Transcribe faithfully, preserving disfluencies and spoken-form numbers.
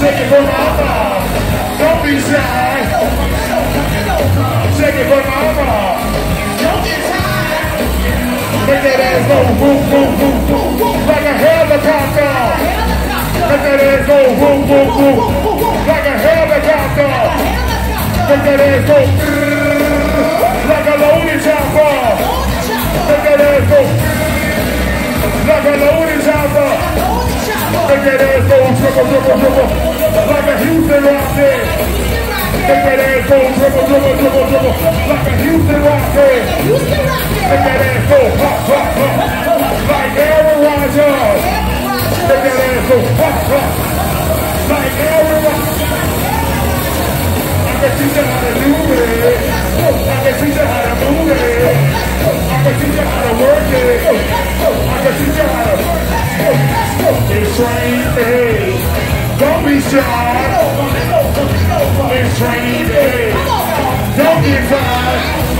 Shake it for mama. Don't be shy. Shake it for mama. Don't get tired. Make that ass go boom, boom, boom, boom, boom. Like a helicopter. Make that ass go boom, boom, boom. Like a helicopter. Make that ass go like a loaded chopper. Make that ass go like a loaded chopper. Make that ass go triple, triple, triple. Like a Houston Rocket. Make that ass go triple, triple, triple, triple. Like a Houston Rocket. Make that ass go hot, hot, hot. Like Aaron Rodgers. Make that ass go hot, hot. Like Aaron Rodgers. I can teach you how to do it. I can teach you how to move it. I can teach you how to work it. I can teach you how to it's training day. Don't be shy. It's training day. Don't get tired.